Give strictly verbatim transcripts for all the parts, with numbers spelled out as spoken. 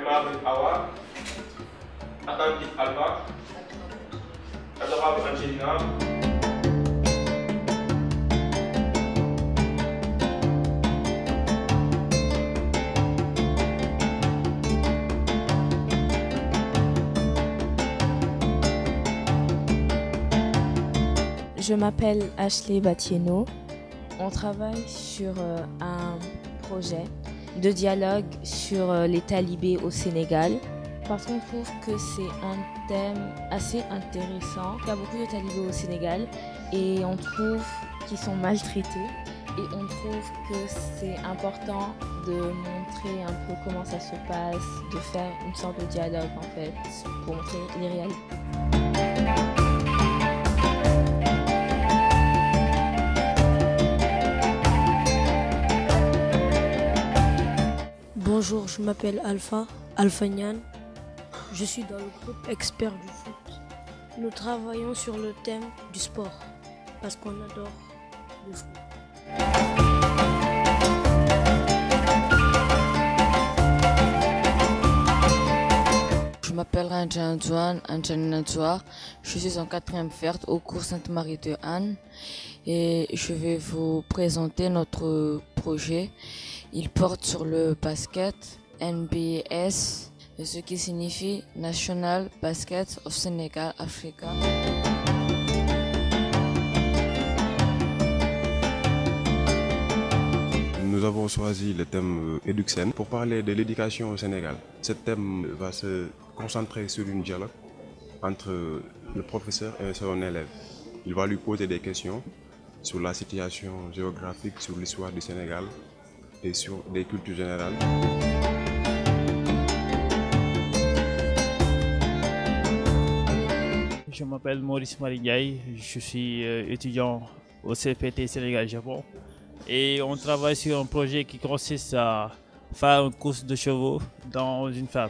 aimable Awa, attentif Alba, adorable Angelina. Je m'appelle Ashley Batieno. On travaille sur euh, un projet de dialogue sur euh, les talibés au Sénégal parce qu'on trouve que c'est un thème assez intéressant. Il y a beaucoup de talibés au Sénégal et on trouve qu'ils sont maltraités et on trouve que c'est important de montrer un peu comment ça se passe, de faire une sorte de dialogue en fait pour montrer les réalités. Bonjour, je m'appelle Alpha, Alpha Nyan. Je suis dans le groupe expert du foot. Nous travaillons sur le thème du sport parce qu'on adore le foot. Je m'appelle Ranja Antoine, Angelina Antoine. Je suis en quatrième F E R T au cours Sainte-Marie de Anne et je vais vous présenter notre projet. Il porte sur le basket N B S, ce qui signifie National Basket of Senegal Africa. Nous avons choisi le thème Eduxen pour parler de l'éducation au Sénégal. Ce thème va se concentrer sur un dialogue entre le professeur et son élève. Il va lui poser des questions sur la situation géographique, sur l'histoire du Sénégal et sur des cultures générales. Je m'appelle Maurice Marigaï, je suis étudiant au C P T Sénégal-Japon et on travaille sur un projet qui consiste à faire une course de chevaux dans une ferme.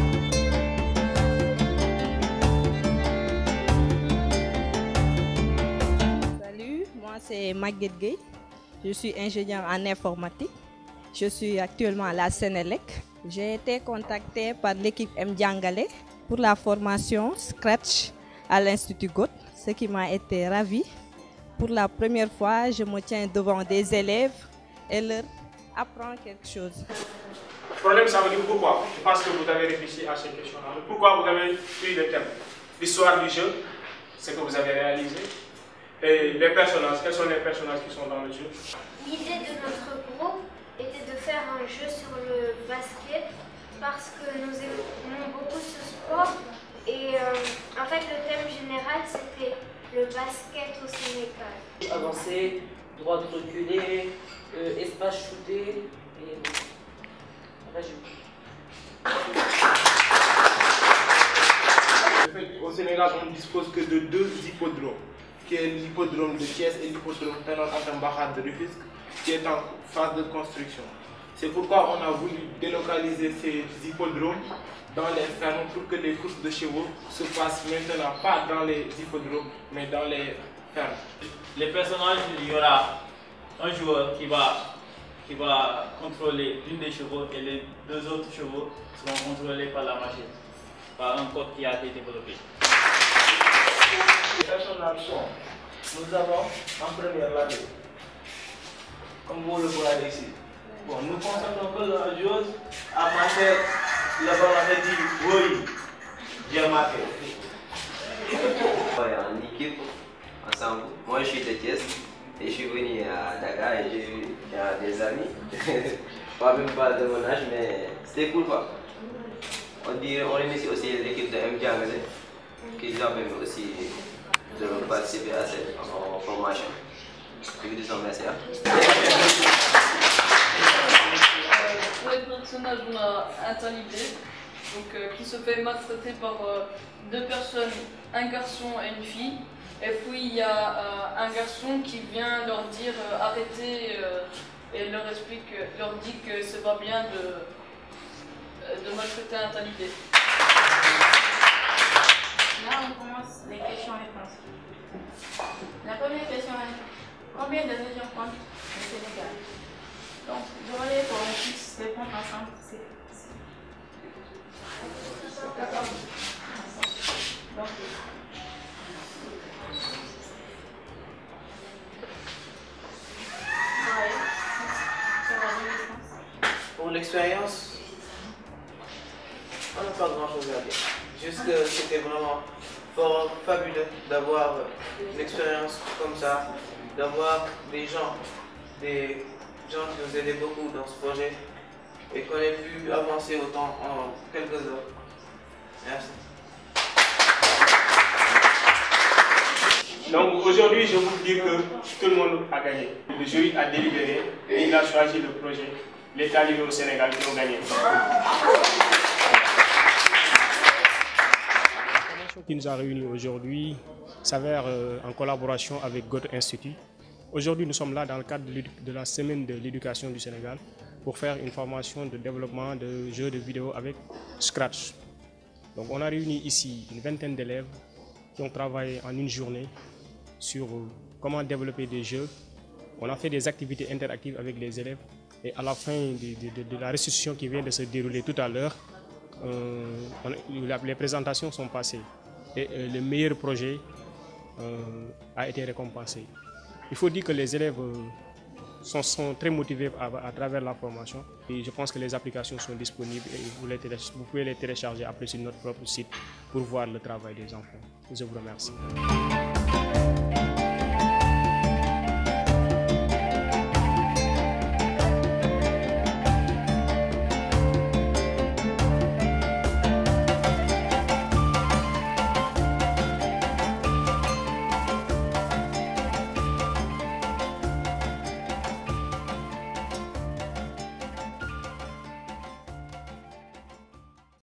Salut, moi c'est Maguette Gueye, je suis ingénieur en informatique. Je suis actuellement à la Sénélec. J'ai été contactée par l'équipe Mdiangale pour la formation Scratch à l'Institut Goethe, ce qui m'a été ravi. Pour la première fois, je me tiens devant des élèves et leur apprends quelque chose. Le problème, ça veut dire pourquoi. Je pense que vous avez réfléchi à ces questions-là. Pourquoi vous avez pris le thème? L'histoire du jeu, ce que vous avez réalisé. Et les personnages, quels sont les personnages qui sont dans le jeu? L'idée de notre groupe était de faire un jeu sur le basket parce que nous aimons beaucoup ce sport et euh, en fait le thème général c'était le basket au Sénégal. Avancer, droite reculer, euh, espace shooté et Au Sénégal on ne dispose que de deux hippodromes, qui est l'hippodrome de Thiès et l'hippodrome Tanor Atambaha de Rufisque, qui est en phase de construction. C'est pourquoi on a voulu délocaliser ces hippodromes dans les fermes pour que les courses de chevaux se passent maintenant pas dans les hippodromes mais dans les fermes. Les personnages, il y aura un joueur qui va, qui va contrôler l'une des chevaux et les deux autres chevaux seront contrôlés par la machine, par un code qui a été développé. Les personnages sont, nous avons en première l'année, comme vous le voyez ici. Bon, nous constatons que la joueuse a marqué le ballon et dit oui, j'ai marqué. On est en équipe, ensemble. Moi je suis de Thiès et je suis venu à Dakar et j'ai eu des amis. Pas même pas de mon âge, mais c'était cool quoi. On dit, on remercie aussi l'équipe de Mdiangale qui nous a permis aussi de participer à cette formation. Je vous dis merci. Pour les personnages, on a un talibé donc, euh, qui se fait maltraiter par euh, deux personnes, un garçon et une fille. Et puis il y a euh, un garçon qui vient leur dire euh, arrêtez euh, et leur explique, leur dit que c'est pas bien de, euh, de maltraiter un talibé. Là on commence les questions-réponses. La première question est combien de régions compte le Sénégal? Donc, je vais pour qu'on puisse répondre ensemble. l'expérience, on n'a pas grand chose à dire. Juste que c'était vraiment fort fabuleux d'avoir une expérience comme ça, d'avoir des gens, des gens qui nous aidaient beaucoup dans ce projet et qu'on ait pu avancer autant en quelques heures. Merci. Donc aujourd'hui, je vous dis que tout le monde a gagné. Le jury a délibéré et il a choisi le projet Les Talibés au Sénégal qui ont gagné. La qui nous a réunis aujourd'hui s'avère euh, en collaboration avec Goethe Institut. Aujourd'hui, nous sommes là dans le cadre de la semaine de l'éducation du Sénégal pour faire une formation de développement de jeux de vidéo avec Scratch. Donc, on a réuni ici une vingtaine d'élèves qui ont travaillé en une journée sur comment développer des jeux. On a fait des activités interactives avec les élèves et à la fin de, de, de la restitution qui vient de se dérouler tout à l'heure, euh, les présentations sont passées et euh, le meilleur projet euh, a été récompensé. Il faut dire que les élèves euh, sont, sont très motivés à, à travers la formation et je pense que les applications sont disponibles et vous, les vous pouvez les télécharger après sur notre propre site pour voir le travail des enfants. Je vous remercie.